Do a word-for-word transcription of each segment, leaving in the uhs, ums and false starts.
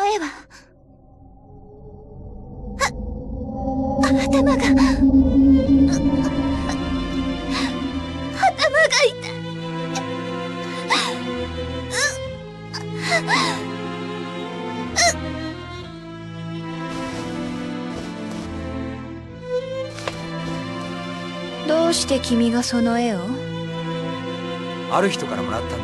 絵は。あ、頭が。頭が痛い。 どうして君がその絵を？ ある人からもらったんだ。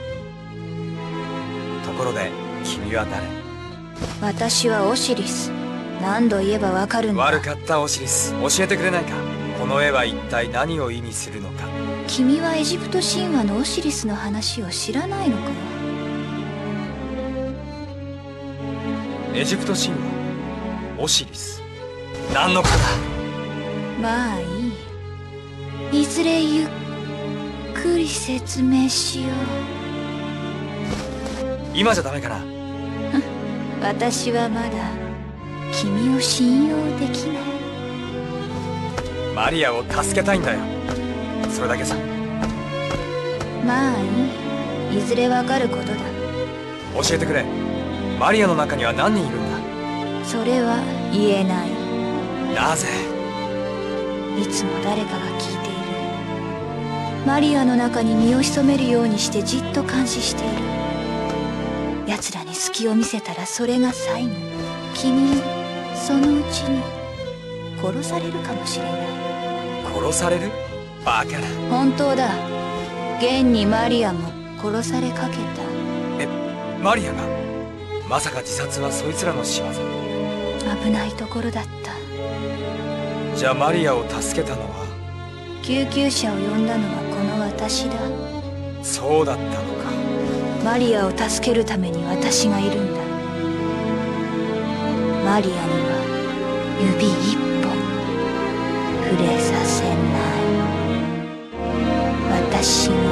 ところで君は誰？ 私はオシリス。何度言えばわかるんだ。 悪かったオシリス、教えてくれないか。この絵は一体何を意味するのか。 君はエジプト神話のオシリスの話を知らないのか？ エジプト神話オシリス、何のことだ。 まあいい。いずれゆっくり説明しよう。 今じゃダメかな。 私はまだ君を信用できない。 マリアを助けたいんだよ、それだけさ。 まあいい。いずれわかることだ。 教えてくれ。マリアの中には何人いるんだ。 それは言えない。 なぜ？ いつも誰かが聞いている。マリアの中に身を潜めるようにしてじっと監視している。奴らに隙を見せたらそれが最後。君もそのうちに殺されるかもしれない。 殺される？バカな。 本当だ。現にマリアも殺されかけた。 え、マリアが？まさか自殺はそいつらの仕業？ 危ないところだった。 じゃあマリアを助けたのは？ 救急車を呼んだのはこの私だ。 そうだったのか。 マリアを助けるために私がいるんだ。マリアには指一本触れさせない。私が